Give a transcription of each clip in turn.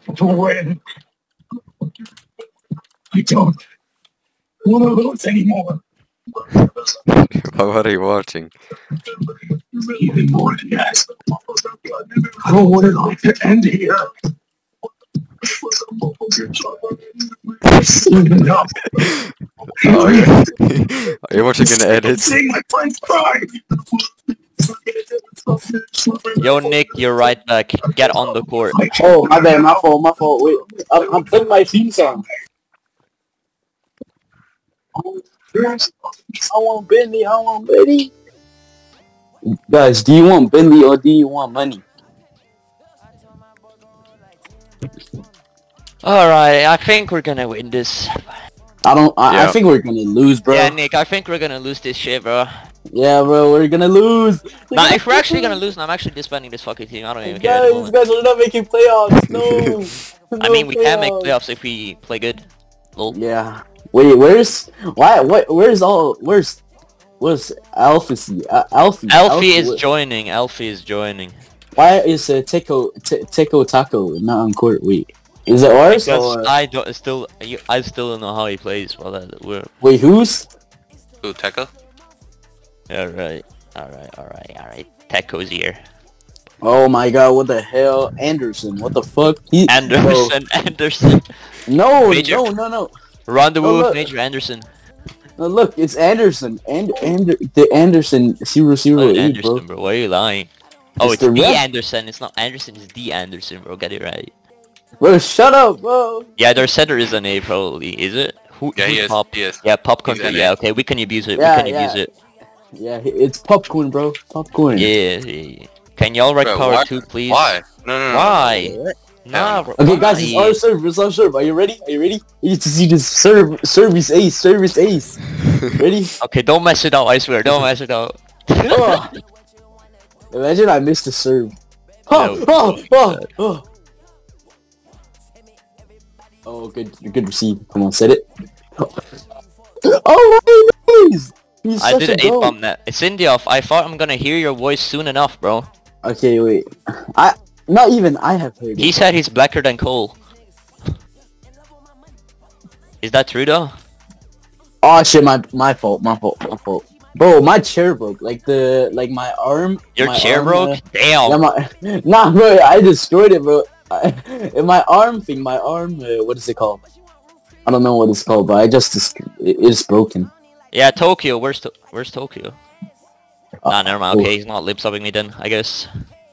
to win. I don't want to lose anymore. What are you watching? Even more than that. I don't want it like to end here. Enough. Are you watching an edit? Seeing my friends cry. Yo, Nick, you're right back. Get on the court. Oh, my bad, my fault. Wait, I'm playing my theme song. I want Bentley. Guys, do you want Bentley or do you want money? Alright, I think we're gonna win this. I think we're gonna lose, bro. Yeah, Nick, I think we're gonna lose this shit, bro. Yeah, bro, we're gonna lose. Nah, if we're actually gonna lose, I'm actually disbanding this fucking team. I don't even care. Guys, we're not making playoffs. No. I mean, we can make playoffs if we play good. Lol. Yeah. Wait, where's Alfie? Alfie is joining. Alfie is joining. Why is Teco Taco not on court? Wait, is it ours Because or? I still don't know how he plays. Well, Wait, who's? Who, Tekka? Alright. Teco's here. Oh my god, what the hell? Anderson, what the fuck? Anderson. No, Major. no. Rendezvous look. with Major Anderson. No, look, it's Anderson. The Anderson 008, Anderson, bro. Why are you lying? Oh, it's the the ref. Anderson. It's not Anderson. It's the Anderson, bro. Get it right. Bro, shut up, bro. Yeah, their center is an A, probably. Is it? Yeah, he who's is. Pop? He is. Yeah, Pop He's country. an Yeah, A. okay. We can abuse it. Yeah, we can abuse it. Yeah, it's popcorn, bro. Popcorn. Yeah. Can y'all write Bro, power why? 2, please? Why? No. Why? What? Nah, bro. Okay, guys, why? it's our serve. It's our serve. Are you ready? You need to see this service ace. Ready? Okay, don't mess it up. I swear, don't mess it up. Oh. Imagine I missed the serve. Oh, good receive. Come on, set it. Oh my days! He's I such did a an 8 goat. bomb net. It's India off. I thought I'm gonna hear your voice soon enough, bro. Okay, wait. Not even I have heard He it. said he's blacker than Cole. Is that true though? Oh shit, my fault. Bro, my chair broke. Like my arm. Your my chair arm, broke? Damn. Yeah, nah, bro, I destroyed it, bro. In my arm, what is it called? I don't know what it's called, but it's broken. Yeah, Tokyo. Where's Tokyo? Nah, never mind. Okay, he's not lip subbing me then, I guess.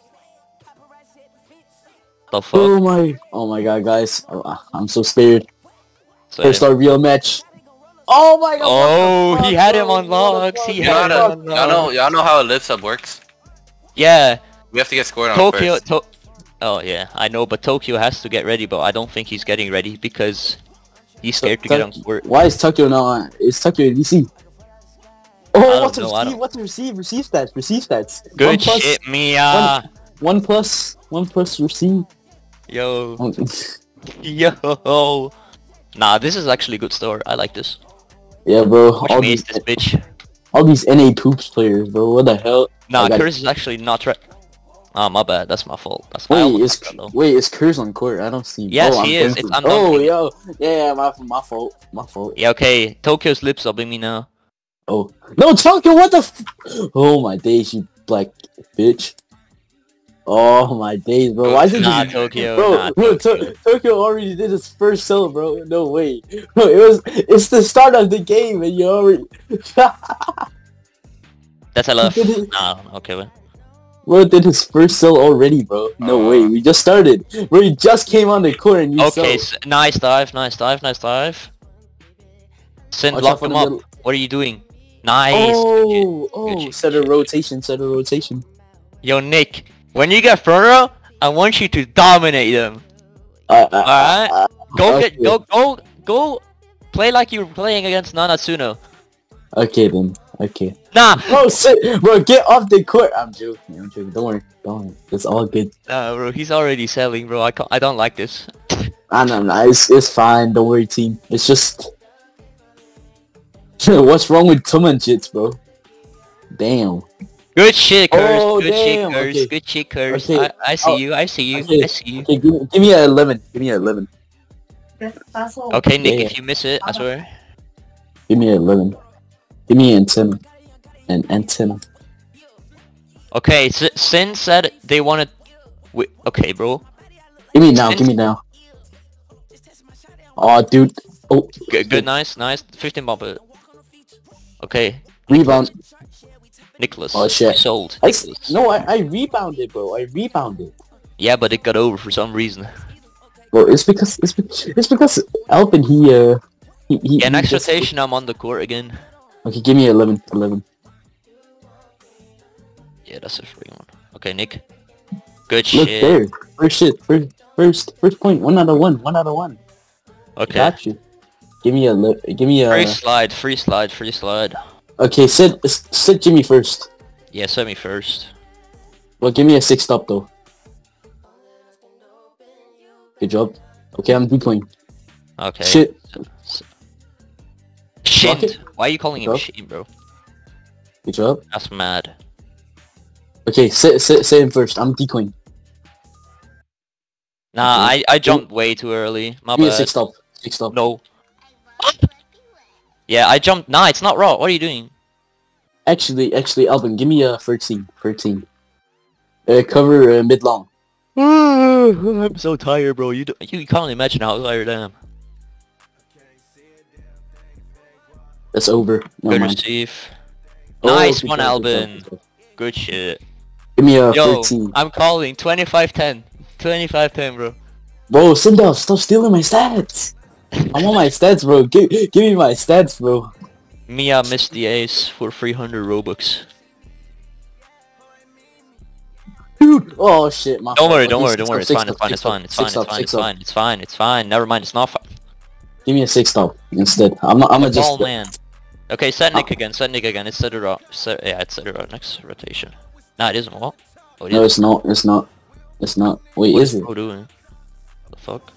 The fuck? Oh my god, guys. I'm so scared. So, First our real match. Oh my god. oh, what the he fuck, had bro? him on logs. What the He fuck? had him on logs. Y'all know how a lip sub works? Yeah, We have to get scored on Tokyo. first. Oh yeah, I know, but Tokyo has to get ready, but I don't think he's getting ready because he's scared to get on court. Why is Tokyo not on? Is Tokyo in DC? I Oh, don't what's know, I receive? don't- What's receive? Receive stats. Good shit, Mia. One plus receive. Yo, yo. Nah, this is actually a good start. I like this. Yeah, bro. Push me, ace this bitch. All these NA poops players, bro. What the hell? Nah, I got- Curse is actually not right. Ah, my bad. That's my fault. I Wait, almost got that, though. is Curse on court? I don't see. Yes, I'm he is. thankful. It's I'm Oh, dunking. yo, yeah, my fault. Yeah, okay. Tokyo's lip subbing me now. Oh no, Tokyo, what the? Oh my days, you black bitch. Oh my days, bro. Why did Nah, you? Tokyo. Bro, Nah, bro, Tokyo. Tokyo already did his first sell, bro. No way. Bro, it's the start of the game, and you already. That's a left. Did it- Nah, okay, well. Bro did his first sell already, bro. No way. We just started. Bro, you just came on the court and you Okay, sold. nice dive. Sin, Watch block out for him the up. middle. What are you doing? Nice. Oh, shit, set a rotation. Yo, Nick, when you get front row, I want you to dominate them. Alright? Go okay. go play like you were playing against Nanatsuno. Okay then. Okay. Nah, Bro, bro, get off the court. I'm joking. Don't worry. It's all good. nah, bro, he's already selling, bro. I don't like this. No. It's fine. Don't worry, team. It's just. What's wrong with Tumanjits, bro? Damn. Good shit, Curse. Oh, Good shit, damn, Curse. okay. Good shit, Curse. Okay. I see you. I see you. Okay. I see you. Okay, give me a 11. Give me a 11. Okay, Nick, Yeah. if you miss it, I swear. Give me a 11. Give me an antenna. An antenna. Okay, Sin said they wanted. Okay, bro. Give me now. Give me now. Oh, dude. Oh, Good, nice, nice. 15 bump it. Okay, rebound. Nicholas. Oh, shit. Sold. I, Nicholas. no, I rebounded, bro. I rebounded. Yeah, but it got over for some reason. Bro, it's because Alvin Yeah, he next just- rotation, I'm on the court again. Okay, give me 11. 11. Yeah, that's a free one. Okay, Nick. Good Look shit. there. First point. 1 out of 1. 1 out of 1. Okay. Got you. Give me a. Free slide, free slide, free slide. Okay, sit Jimmy first. Yeah, set me first. Well, give me a 6 stop though. Good job. Okay, I'm decoying. Okay. Shit. Shit. Rocket? Why are you calling him Bro. shit, bro? Good job. That's mad. Okay, sit him first. I'm decoying. Nah, Okay. I jumped way too early. My Give me a bad. 6 stop. 6 stop. No. Yeah, I jumped. Nah, it's not raw. What are you doing? Actually, Alvin, give me a 13. 13. Cover mid long. I'm so tired, bro. You can't imagine how tired I am. That's over. Never Good mind. receive. Oh, Nice good one, job, good job, Albin. good job. Good shit. Give me a Yo, 13. I'm calling 25-10. 25-10, bro. Bro, Sindel, stop stealing my stats. I want my stats, bro. Give me my stats, bro. Mia missed the ace for 300 Robux. Dude. Oh shit, my Don't fault. worry, Okay, don't worry, six don't worry. It's stop, fine, it's six fine, it's stop, fine, it's six fine, stop, it's fine, six it's stop. fine, it's fine, it's fine. Never mind, it's not fine. Give me a 6 stop instead. I'm Ball just man. Okay, set Nick again, set Nick again. It's set it up. Yeah, it's set it up next rotation. Nah, it isn't. What? Oh, it No, is. it's not. It's not. It's not. Wait, What is it? bro doing? What the fuck?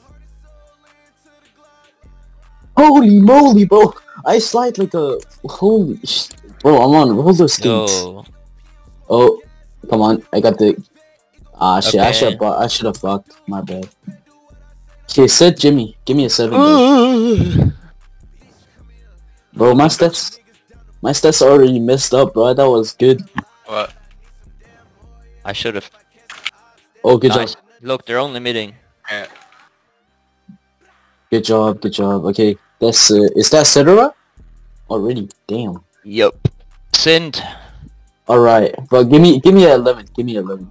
Holy moly, bro! I slide like a holy bro. I'm on roller skates. Yo. Oh, come on! I got the. Ah shit! Okay. I should have blocked. My bad. Okay, set Jimmy. Give me a 7. Bro. Bro, my stats already messed up, bro. That was good. What? I should have. Oh, good Nice. job. Look, they're only limiting. Yeah. Good job. Good job. Okay, that's is that Cetera? Already. Damn. Yup. Send. All right, but give me a 11. Give me 11.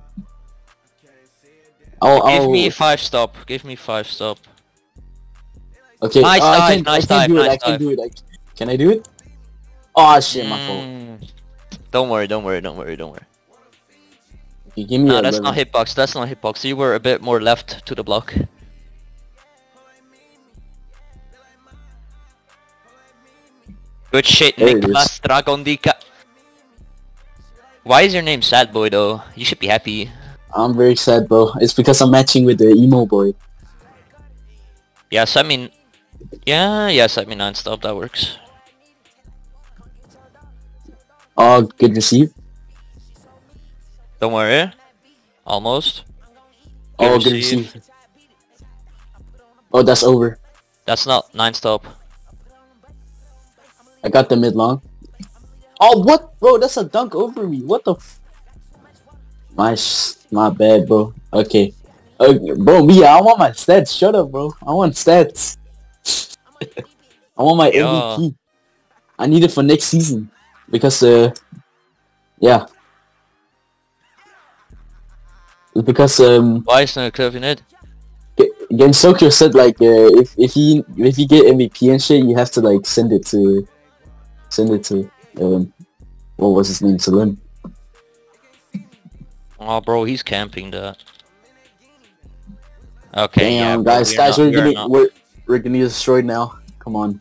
Give me 5 stop. Give me 5 stop. Okay. Nice I dive, can't, nice I can't do dive, it. I nice can't dive. do it. Can I do it? Oh shit, my fault. Don't worry, don't worry, don't worry, don't worry. Okay, give me Nah, a that's 11. not hitbox, that's not hitbox. You were a bit more left to the block. Good shit, There it Nicholas Dragondika. Why is your name Sad Boy though? You should be happy. I'm very sad, bro. It's because I'm matching with the emo boy. Yeah, set me... Yeah, set me non-stop, that works. Oh, good receive. Don't worry. Almost. Oh, good receive. Oh, that's over. That's not 9-stop. I got the mid long. Oh, what, bro? That's a dunk over me. What the? My bad, bro. Okay, bro. Mia, I want my stats. Shut up, bro. I want stats. I want my Yeah. MVP. I need it for next season because yeah. It's because Why is not covering it? Gensokyo said like if you get MVP and shit, you have to like send it to what was his name, Salim. Oh, bro, he's camping that. Okay, yeah, Damn, bro, guys, we're gonna get destroyed now. Come on.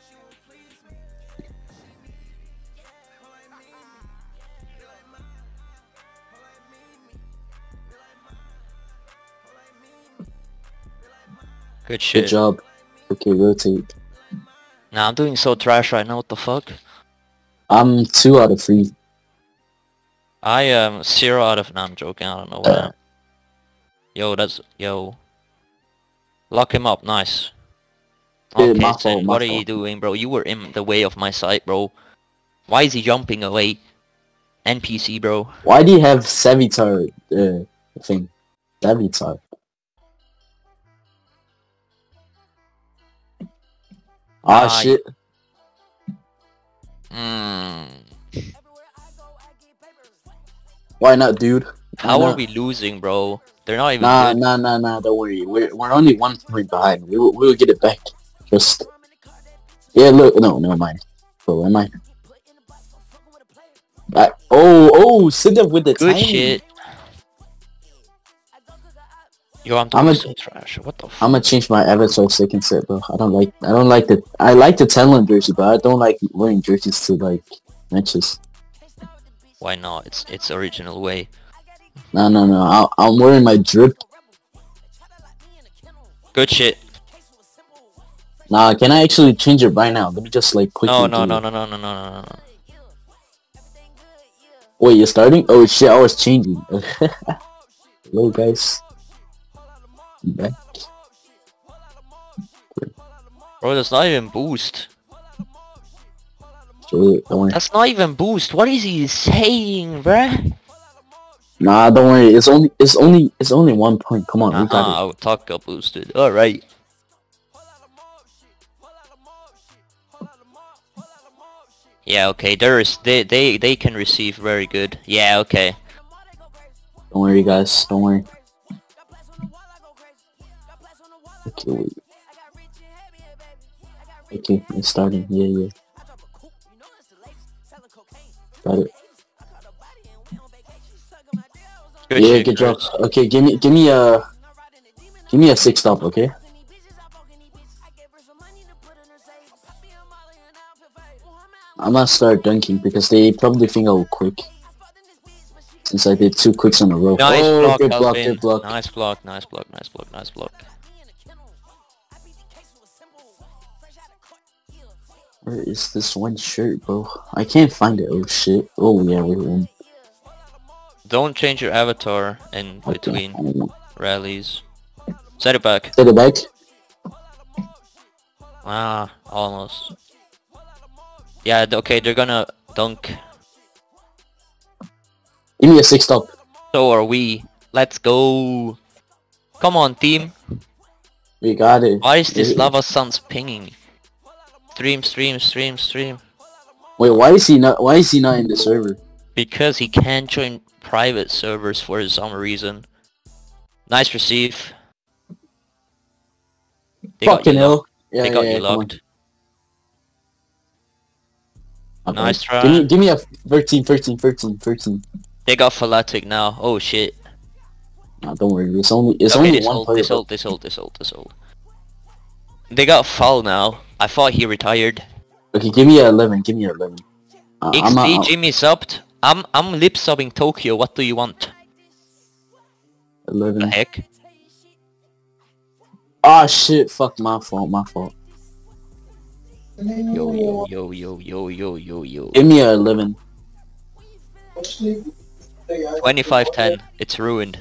Good shit. Good job. Okay, rotate. Nah, I'm doing so trash right now, what the fuck? I'm 2 out of 3. I am 0 out of... No, I'm joking. I don't know why. Yo, that's... Yo. Lock him up. Nice. Dude, Okay, my Sen, fault, my what are you fault. doing, bro? You were in the way of my sight, bro. Why is he jumping away? NPC, bro. Why do you have Savitar thing? Savitar. Ah shit. Why not, dude? How Why are not? we losing, bro? They're not even Nah, good. nah. Don't worry. We're only 1 point behind. We'll get it back. Just yeah. Look, no, never mind. Bro, am I? Oh, sit up with the Good timing. shit. Yo, I'm I'm doing a- so trash. What the fuck? I'm gonna change my avatar second set, bro. I don't like the. I like the talent jersey, but I don't like wearing jerseys to like matches. Why not? It's original way. No. I'm wearing my drip. Good shit. Nah, can I actually change it right now? Let me just like quickly. No. do it. No. Wait, you're starting? Oh shit, I was changing. Hello guys. I'm back. Bro, that's not even boost. Shit, don't worry. That's not even boost. What is he saying, bruh? Nah, don't worry. It's only 1 point. Come on, we got Oh, Taka boosted. Alright. Yeah, okay, they can receive very good. Yeah, okay. it. Don't worry, guys. Don't worry. Okay, wait. Okay, it's starting. Yeah. Got it. Good Yeah, shit, good job. Chris. Okay, give me a 6 stop, okay? I'm gonna start dunking because they probably think I'll quick. Since I did 2 quicks in a row. Nice Oh, block, good block, Alvin. good block. Nice block, nice block, nice block, nice block. Where is this one shirt, bro? I can't find it. Oh shit. Oh yeah, we're in. Don't change your avatar in Okay, between I don't know. rallies. Set it back. Set it back. Ah, almost. Yeah, okay, they're gonna dunk. Give me a 6 stop. So are we. Let's go. Come on, team. We got it. Why is this Yeah. Lava Suns pinging? Stream. Wait, why is he not in the server? Because he can't join private servers for some reason. Nice receive. They got Fucking you hell. locked. Yeah, They got yeah, you come on. locked. Okay. Nice try. Give me a 13. They got Falatic now. Oh shit. Nah, don't worry. It's only Okay, only this one hold, player. this hold. They got foul now. I thought he retired. Okay, give me a 11. XD Jimmy subbed. I'm lip subbing Tokyo. What do you want? 11. The heck? Ah shit, fuck, my fault. Yo. Give me a 11. 25-10. It's ruined.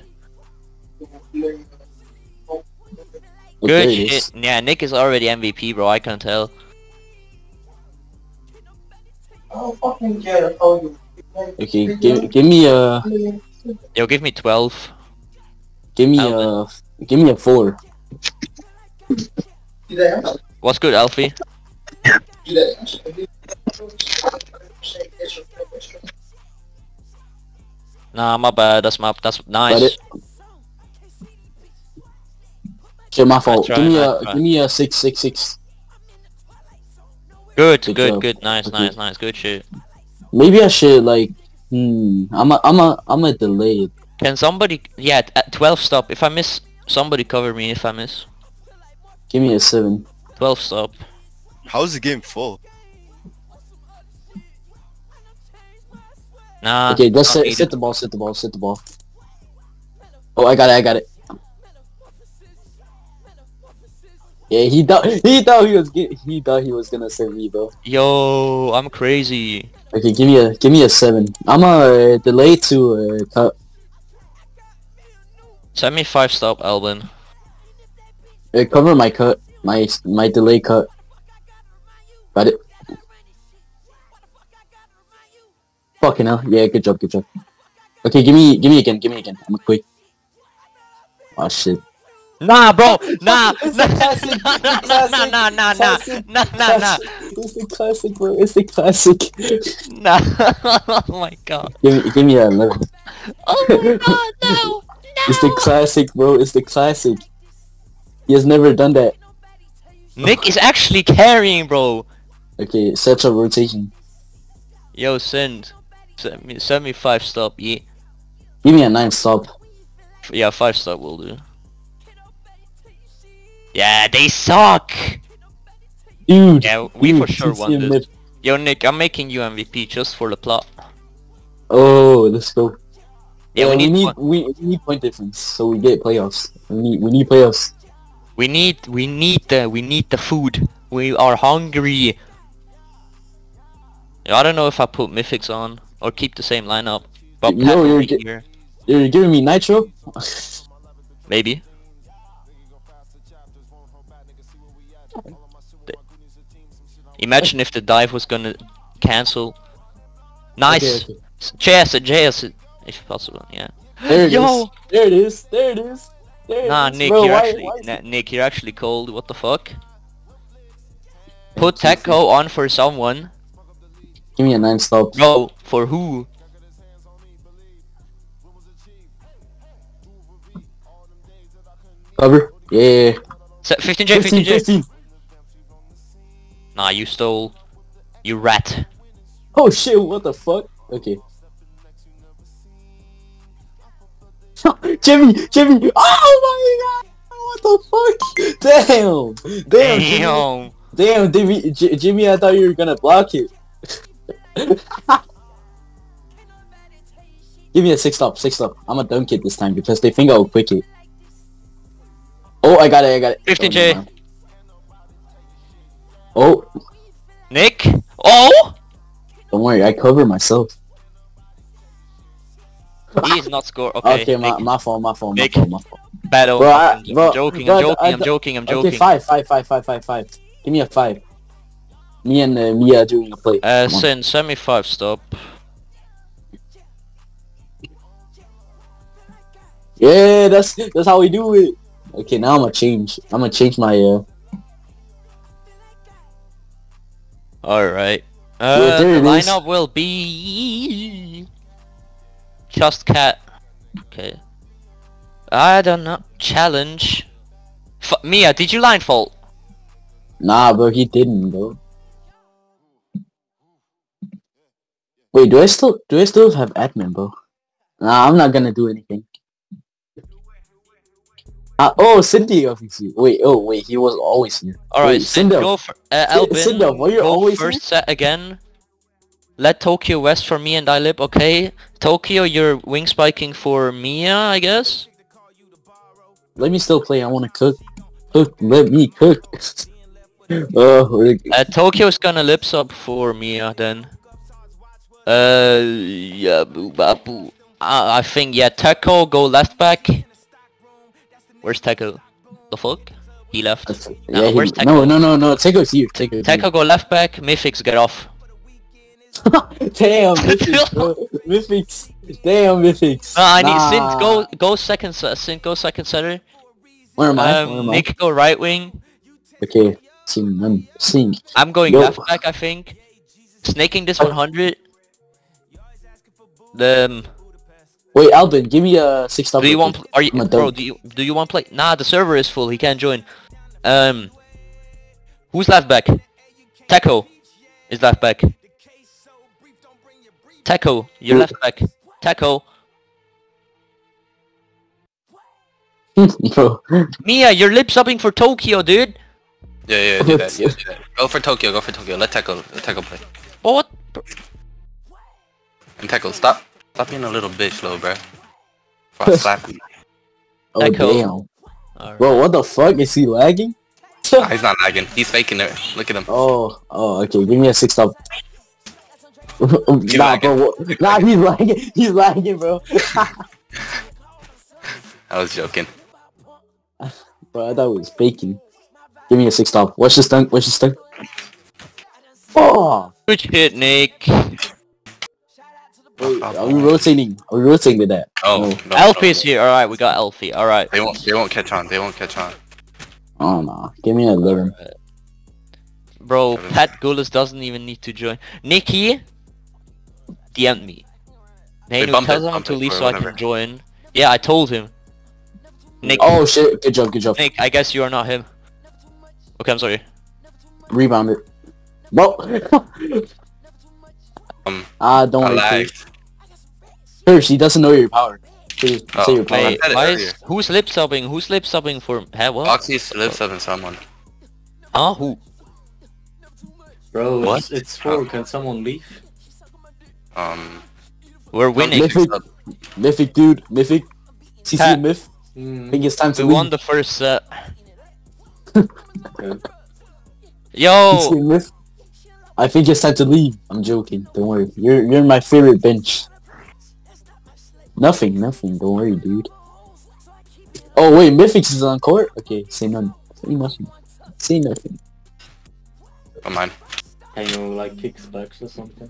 Okay, Good it is. shit. Yeah, Nick is already MVP, bro. I can tell. Okay, give me a Yo, give me 12. give me a 4. What's good, Alfie? Nah, my bad. That's Got nice. it. Shit, my fault. try, Give nice try. me a 6. Good, Good good, job. good. Nice, Okay. nice. Good shit. Maybe I should like. I'm a delay it. Can somebody? Yeah, at 12 stop. If I miss, somebody cover me. If I miss, Give me a 7. 12 stop. How's the game full? Nah. Okay, just not set needed. the ball. Oh, I got it. Yeah, he thought he was gonna send me, bro. Yo, I'm crazy. Okay, give me a 7. I'm a delay to cut. Send me 5 stop, Albin. Cover my cut. My delay cut. Got it. Fucking hell. Yeah, good job, good job. Okay, give me again. I'm a quick. Oh shit. Nah, bro. Nah. It's the classic. Nah. It's the classic, bro. It's the classic. Nah. Oh my god. Give me a 11. Oh my god, no. It's the classic, bro. It's the classic. He has never done that. Nick is actually carrying, bro. Okay, set a rotation. Yo, send me 5 stop, yeah. Give me a 9 stop. Yeah, 5 stop will do. Yeah, they suck! Dude. Yeah, we dude, for sure won TCM this. mid. Yo, Nick, I'm making you MVP just for the plot. Oh, let's go. Yeah, we need we need point difference, so we get playoffs. We need playoffs. we need the food. We are hungry. I don't know if I put Mythics on or keep the same lineup. But Yo, here. you're giving me nitro? Maybe. Imagine if the dive was gonna cancel. Nice. Okay. JS, if possible. Yeah. There it Yo! is. There it is. There it is. There Nah, it is. Nick, Bro, you're why actually is it- Nick, you're actually cold. What the fuck? Put Techo on for someone. Give me a 9 stop. Bro, for who? Cover. Yeah. 15J, 15J. Nah, you stole. You rat. Oh shit, what the fuck? Okay. Jimmy! Oh my god! What the fuck? Damn, Jimmy, I thought you were gonna block it. Give me a 6 stop. I'm gonna dunk it this time because they think I'll quick it. Oh, I got it. 15J. Oh, Nick? Oh! don't worry, I cover myself. He is not score. Okay, Okay, Nick. my fault. Nick. Bro, Battle. bro, I'm joking. I'm joking. Okay, 5. Give me a 5. Me and Mia doing a play. Come on. Send me 5 stop. Yeah, that's how we do it. Okay, now I'm gonna change my Alright. Yeah, The there it is. lineup will be just cat. Okay. I don't know. Challenge. Mia, did you line fault? Nah, bro, he didn't, bro. Wait, do I still have admin, bro? Nah, I'm not gonna do anything. Oh, Cindy obviously. Wait, he was always here. Alright, Wait, go for Albin. Cinder, were you Go always first here? set again. Let Tokyo West for me and Ilip, okay? Tokyo, you're wing spiking for Mia, I guess? Let me still play. I wanna cook. Let me cook. Oh, Tokyo's gonna lip sub for Mia then. Yeah, boo babu. I think, yeah, Techo, go left back. Where's Techo? The fuck? He left. yeah, where's Techo? no. Techo's here. Techo, go left back. Mythics, get off. Damn, Mythics, bro. Mythics. Damn, Mythics. I need Sint, go second center. Where am I? Nick, go right wing. Okay, I'm seeing. I'm going Yo. left back, I think. Snaking this 100. Wait, Albin, give me a 6 stop. Do you want? Are you, I'm a bro? dunk. Do you want play? Nah, the server is full. He can't join. Who's left back? Techo is left back. Techo, you're left back. Techo. Bro, Mia, you're lip subbing for Tokyo, dude. Yeah, do that. Go for Tokyo. Let Techo play. What? And Techo, stop being a little bitch, little bro. Before I slap him. oh Echo. damn. Alright. Bro, what the fuck? Is he lagging? Nah, he's not lagging. He's faking it. Look at him. Oh, okay. Give me a 6 stop. Nah, bro. Nah, he's lagging. He's lagging, bro. I was joking. Bro, I thought it was faking. Give me a 6-stop. Watch this dunk. Watch this dunk. Oh! Good hit, Nick. Wait, are we rotating? Are we rotating with that? Oh, No. no, Alfie's here. Alright, we got Alfie. Alright. They won't catch on. They won't catch on. Oh no. Give me a 11. Bro, Pat Gullis doesn't even need to join. Nikki DM'd me. Hey, bumped tell him it, to leave or so I whatever. can join. Yeah, I told him. Nick, Oh shit. Good job. Good job. Nick, I guess you are not him. Okay, I'm sorry. Rebound it. Well. Don't I worry. lagged. Curse, he doesn't know your power. Say Oh, your power. Wait, said it why earlier. is... Who's lip subbing? Who's lip subbing for... Huh, what? Oxy's lives up in someone. Huh? Who? Bro, What? it's 4. Can someone leave? We're winning. Mythic. Mythic, dude. Mythic. CC Pat. Myth. I think it's time to We leave. won the first set. Okay. Yo! CC Myth. I think it's time to leave. I'm joking. Don't worry. You're my favorite bench. Nothing. Don't worry, dude. Oh wait, Mythix is on court? Okay, say none. Say nothing. Say nothing. Come on. Can you like kick specs or something?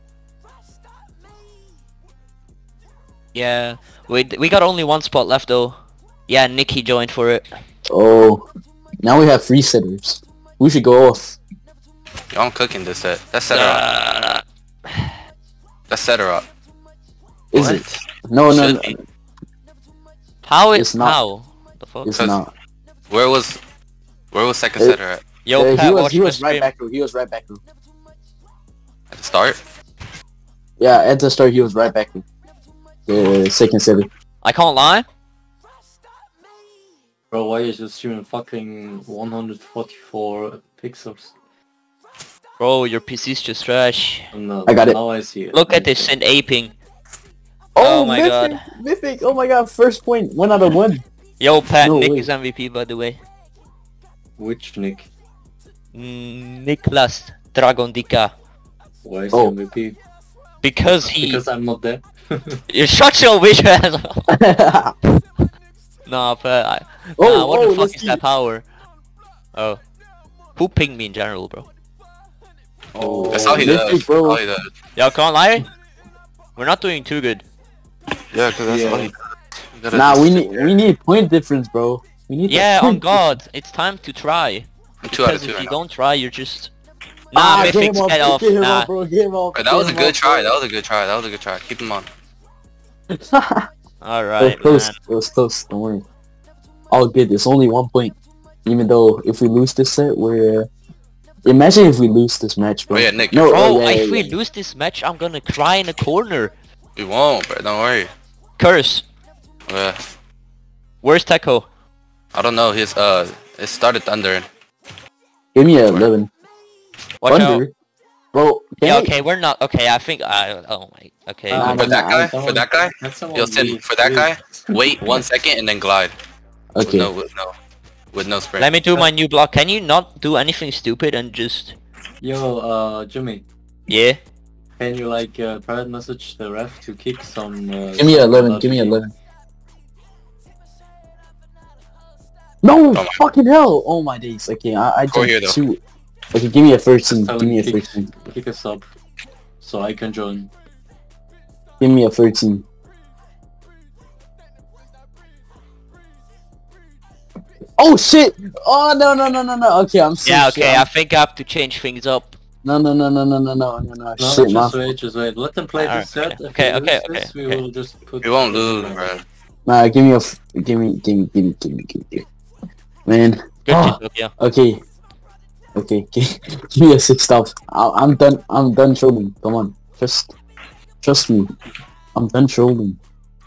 Yeah. We got only one spot left though. Yeah, Nicky joined for it. Oh. Now we have 3 setters. We should go off. Yo, I'm cooking this set. Let's set her up. Let's set her up. Is What? it? No. Should be. How It's not. how? The fuck? It's Cause- not. Where was second setter at? Yo, Pat, watch he my was right stream. back row. He was right back row. At the start? Yeah, at the start he was right back row. The second setter. I can't lie. Bro, why is your stream fucking 144 pixels? Bro, your PC's just trash. No, I got it. Now I see it. Look at this Sint aping. Oh my god. Mythic! Oh my god, first point. 1 out of 1. Yo, Pat, No Nick way. is MVP by the way. Which Nick? Niklas Dragondika. Why is Oh. he MVP? Because he... Because I'm not there. You shut your bitch ass. Nah, Pat. Nah, what the fuck let's is see. that power? Oh. Who pinged me in general, bro? Oh, That's how he Mythic, does. bro. That's how he does. Yo, can't lie. We're not doing too good. Yeah, cause that's Yeah. how he does. You gotta Nah, just we sit there. need point difference, bro. We need Yeah, that on point God. It's time to try. I'm 2 out of Because 2 if right you now. don't try, you're just... Nah, get Mythics, him off, get off. get him Nah. off, bro. Get him off. But that was a get him good off, try. bro. That was a good try. That was a good try. Keep him on. It was Alright, close. man. It was close. Don't worry. All good. It's only 1 point. Even though if we lose this set, we're... Imagine if we lose this match, bro. Oh yeah, Nick. No, Bro, yeah, if yeah, we yeah. lose this match, I'm gonna cry in a corner. We won't, bro. Don't worry. Curse. Yeah. Where's Techo? I don't know. His it started thundering. Give me a 11. Watch out. Thunder? Bro, can Yeah, I- okay, we're not... Okay, I think I... Oh my... Okay. Nah, For that guy, Someone- for that guy, Can someone yo, Tim, leave, for that guy, please? wait 1 second and then glide. Okay. With no sprint. Let me do my new block. Can you not do anything stupid and just... Yo, Jimmy, Yeah? can you like private message the ref to kick some? Give me a 11. Give me a 11. No, my- fucking hell! Oh my days. Okay, I Go here, jumped though. 2. Okay, give me a 13. Tell Give me a him 13. kick a sub, so I can join. Give me a 13. Oh shit! Oh no. Okay, I'm so Yeah, shit. okay, I think I have to change things up. No. No, Shit, man. just wait. Let them play Alright, this set. If okay, we okay, lose this, okay, we okay. will just put. We won't lose, bro. Nah, give me a. Give me. Man. Good Oh. shit, yeah. Okay. Give me a 6 stop. I'm done. I'm done trolling. Come on, trust me. I'm done trolling.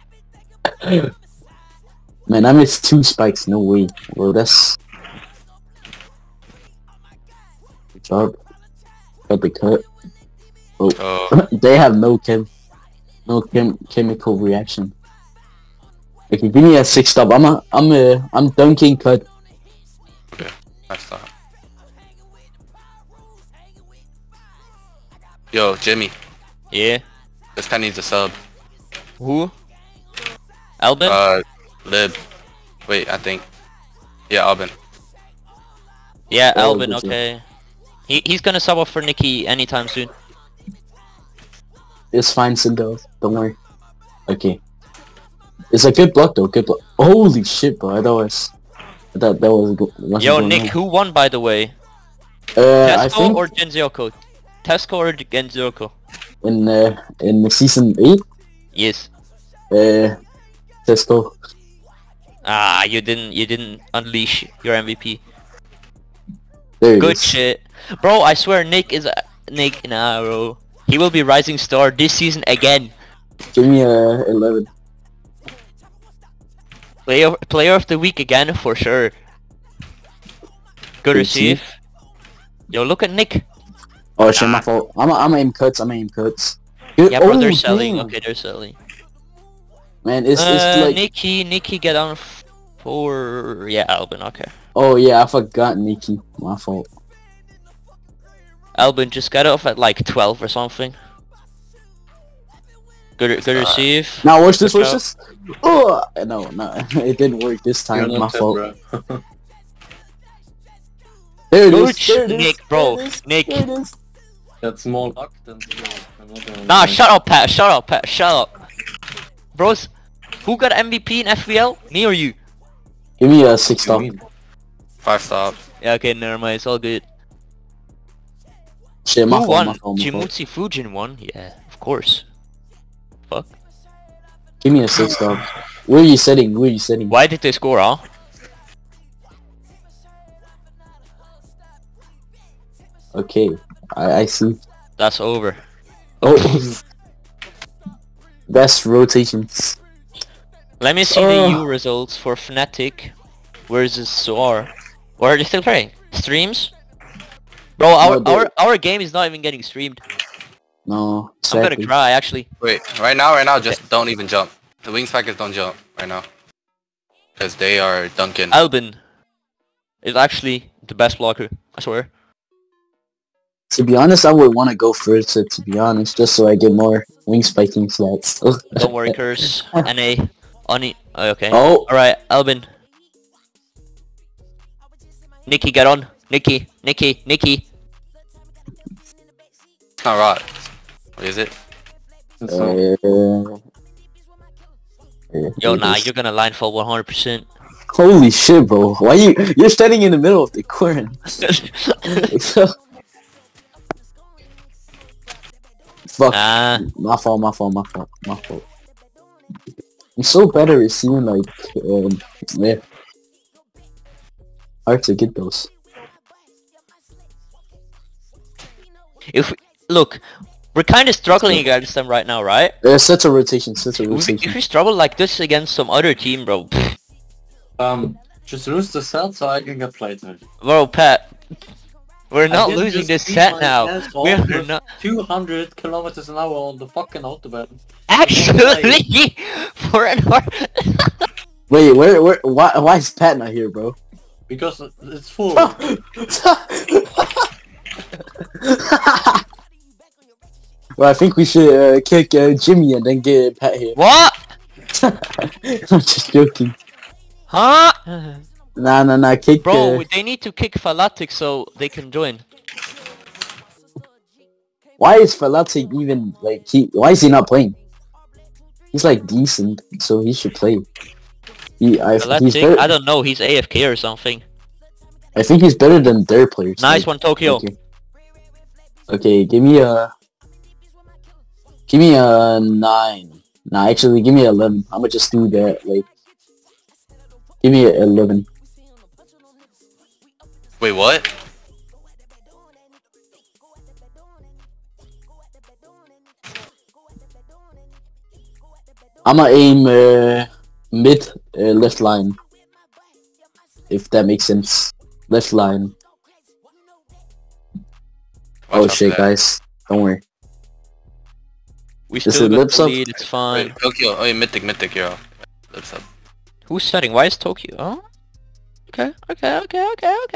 Man, I missed 2 spikes. No way. Well, that's. Good job. Got the cut. Oh, They have no chemical reaction. Okay, give me a 6 stop. I'm dunking cut. that's not. Yo, Jimmy. Yeah. This pen needs a sub. Who? Albin? Lib. Wait, I think. Yeah, Albin. Yeah, Oh, Albin, good job. okay. He's gonna sub up for Nikki anytime soon. It's fine, Cindo. Don't worry. Okay. It's a good block though. Good block. Holy shit, bro! I thought that was a good. wasn't Yo, going Nick, on. who won by the way? I Tesco think or Genzyoko? Tesco or Genzyoko? in the season 8, Yes. Tesco. Ah, you didn't unleash your MVP. There it Good is. shit. Bro, I swear Nick is Nick Naro. He will be rising star this season again. Give me a 11. Player of the week again for sure. Good receive. Yo, look at Nick. Oh shit, my fault. I'm aim cuts. Good. Yeah, bro, they're Oh, selling. damn. Okay, they're selling. Man, it's like. Nikki, get on for yeah, Albin. Okay, Oh yeah, I forgot Nikki. My fault. Albin just got off at like 12 or something. Good receive. Now watch this. Good Watch this. Oh no, it didn't work this You're time. My not dead, fault. bro. There it Good is. There it is. Nick, bro. There it is. Nick. There it is. That's more luck than skill. I'm not gonna Nah, lie. shut up, Pat. Shut up, Pat. Shut up. Bros, who got MVP in FVL? Me or you? Give me a What 6 do you star. mean? 5 stop. Yeah, okay, never mind. It's all good. Shit, my Who fault. won? My fault. Jimutsu Fujin won. Yeah, of course. Fuck. Give me a 6 star. Where are you setting? Where are you setting? Why did they score, huh? Okay, I see. That's over. Oh, best rotation. Let me see the U results for Fnatic versus Soar. Or are they still playing? Streams? Bro, our game is not even getting streamed. No, I'm gonna exactly. cry actually. Wait, right now, just don't even jump. The wings packers don't jump right now. Because they are dunking. Albin is actually the best blocker, I swear. To be honest, I would want to go first. To be honest, just so I get more wing spiking slots. Don't worry, Curse. NA. Oni. Okay. Oh, Alright, Albin. Nikki, get on. Nikki. It's not rot. What is it? It's not- Yo, nah, you're gonna line fall 100%. Holy shit, bro! Why you're standing in the middle of the corn? Fuck. Nah. My fault. I'm so bad at receiving, like, yeah. Hard to get those. If look, we're kind of struggling against them right now, right? Sets a rotation. If we struggle like this against some other team, bro, Just lose the set so I can get played. bro, Pat, we're I not didn't losing just this beat set my now. ass off We're with not 200 kilometers an hour on the fucking autobahn. actually for an hour. Wait, why is Pat not here, bro? Because it's full. Well, I think we should kick Jimmy and then get Pat here. What? I'm just joking. Huh? Nah, kick. Bro, they need to kick Falatic so they can join. Why is Falatic even like why is he not playing? He's like decent, so he should play. He's Falatic, better, I don't know, he's AFK or something. I think he's better than their players. Nice like, one, Tokyo. Okay, give me a 9. Nah, actually, give me 11. I'ma just do that. Like, give me a 11. Wait, what? I'ma aim mid left line. If that makes sense. Left line. Oh Watch out shit, for that. guys. Don't worry. We This still is got lips the up. lead, it's fine. Wait, Tokyo. Oh, yeah, mythic, yo. Let's up. Who's setting? Why is Tokyo? Oh? Okay.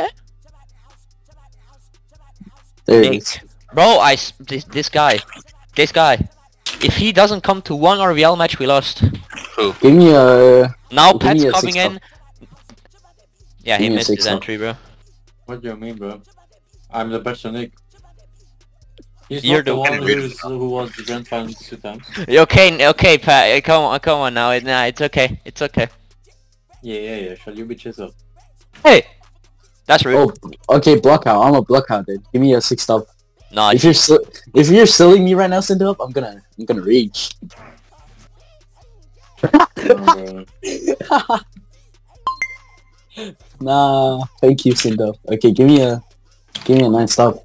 There it is. Nick. Bro, this guy. This guy. If he doesn't come to one RVL match, we lost. Give me a... Now Give Pat's me a coming 6 in. Yeah, Give he me a missed 6 his up. entry, bro. What do you mean, bro? I'm the better Nick. He's You're not the the one one. who was the grand finals 2 times. Okay, Pat. Come on now. Nah, it's okay. It's okay. Yeah. Shall you bitches up? Hey, that's rude. Oh, okay, block out. I'm a block out, dude. Give me a 6 up. Nah, If you're silly me right now, send up. I'm gonna rage. No, bro. Nah, thank you, Sindo. Okay, give me a 9 stop.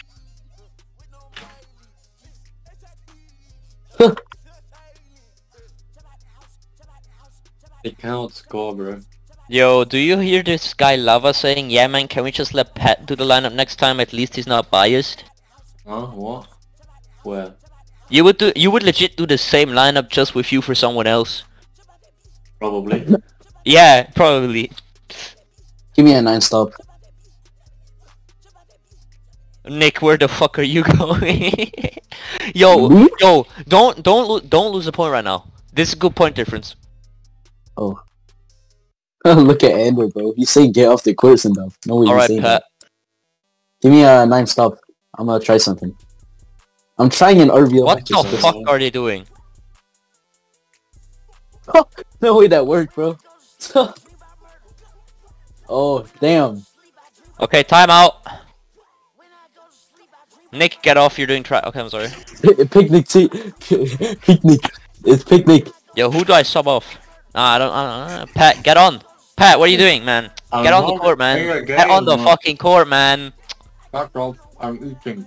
They cannot score, bro. Yo, do you hear this guy Lava saying, "Yeah, man, can we just let Pat do the lineup next time? At least he's not biased." Huh? What? Where? You would legit do the same lineup just with you for someone else. Probably. Yeah, probably. Give me a 9 stop. Nick, where the fuck are you going? Yo, Me? don't lose a point right now. This is a good point difference. Oh. Look at Andrew, bro. He's saying get off the course and stuff. No way. All he's right, saying Pat. that. Give me a 9 stop. I'm gonna try something. I'm trying an RVL. What matches, the bro. fuck are they doing? No way that worked, bro. Oh, damn. Okay, timeout. Nick, get off. You're doing try. Okay, I'm sorry. Picnic tea. Picnic. It's picnic. Yo, who do I sub off? Nah, I don't. Pat, get on. Pat, what are you doing, man? I'm Get on the not court, playing man. a Get on the game. fucking court, man. Fuck off. I'm eating.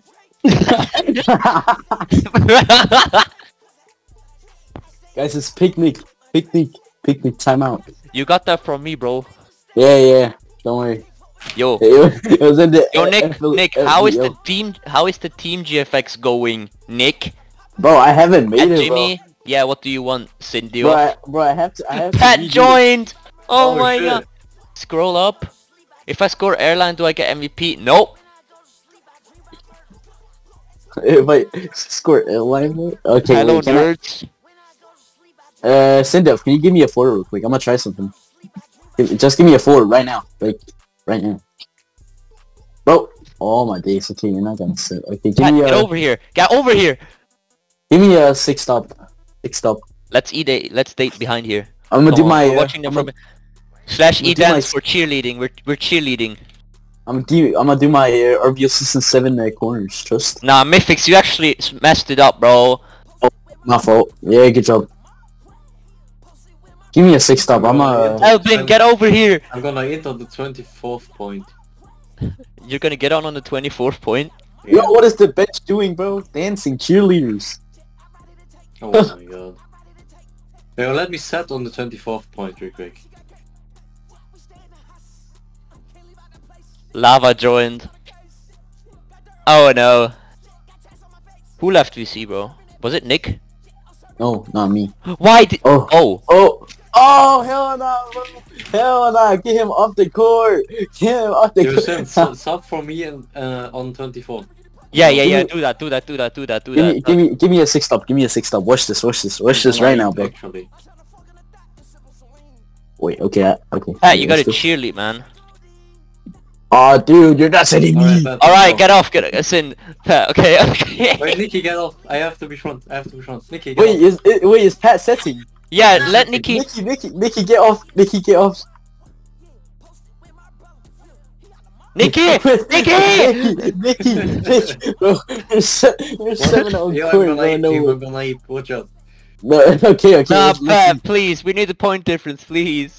Guys, it's picnic. Picnic. Picnic timeout. You got that from me, bro. Yeah. Don't worry. Yo, It was in the... yo, Nick, how is the FBO. team GFX going, Nick? Bro, I haven't made And it, Jimmy? Yeah, what do you want, Cindy? bro. I have to Pat redo it. joined! Oh, Oh, my shit. god. Scroll up. If I score airline, do I get MVP? Nope. Wait, score airline mode? Okay, Hello, wait, can I- nerds. Sindef, can you give me a 4 real quick? I'm gonna try something. Just give me a 4 right now. Like, right now. Bro! Oh my days, okay, you're not gonna sit. Okay, give Pat, me get a... over here. Get over here. Give me a 6 stop. 6 stop. Let's date behind here. I'm gonna Come do on, my... we're watching them from... Slash I'm gonna E do my- dance for cheerleading. We're cheerleading. I'm gonna do my RBO Season 7 corners, trust. Nah, Mythics, you actually messed it up, bro. My fault. Yeah, good job. Give me a 6 stop, I'm a... Elvin, get over here. I'm gonna eat on the 24th point. You're gonna get on the 24th point. Yo, what is the bench doing, bro? Dancing, cheerleaders. Oh my god. Yo, let me set on the 24th point real quick. Lava joined. Oh no. Who left VC, bro? Was it Nick? No, not me. Why did... Oh. Oh. Oh, hell no, bro. Hell no, get him off the court. Get him off the You send court. sub for me and, on 24th. Yeah. Do that. Give me a 6 stop. Give me a 6 stop. Watch this right now, bro. Actually. Wait, okay, okay. Pat, you gotta let's go. cheerlead, man. Aw, dude, you're not setting me. Alright, get off, get in. Pat, okay. Wait, Nikki, get off. I have to be front. Nikki, get Wait, off. is Pat setting? Yeah, let Nikki... Nikki, get off. Nikki, get off. Nikki! Nikki, bro, we're 7 on Yo, court, I'm bro, gonna no. eat. I'm gonna eat. Watch out. No, okay, Nah, let's Pat, see. please, we need the point difference, please.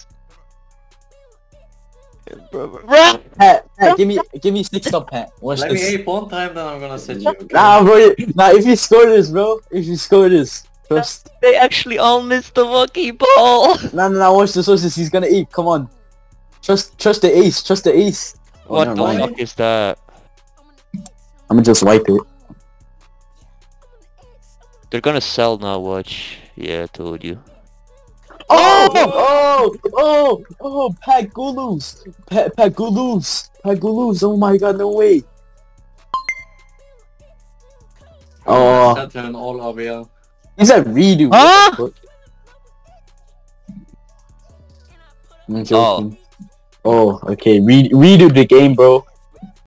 Pat, give me 6 stop, Pat. Watch Let me this. ape one time, then I'm gonna set you. Okay? Nah, bro, if you score this, bro, trust. They actually all missed the lucky ball. Nah, watch this, he's gonna eat, come on. Trust the ace, Oh, What never the mind. fuck is that? I'ma just wipe it. They're gonna sell now, watch. Yeah, I told you. Oh, Pat Gulus. Pat Gulus. Oh my god, no way. Oh, Oh. set her in all RBL. He said redo. Huh? What the fuck? I'm joking. Oh, okay. Redo the game, bro.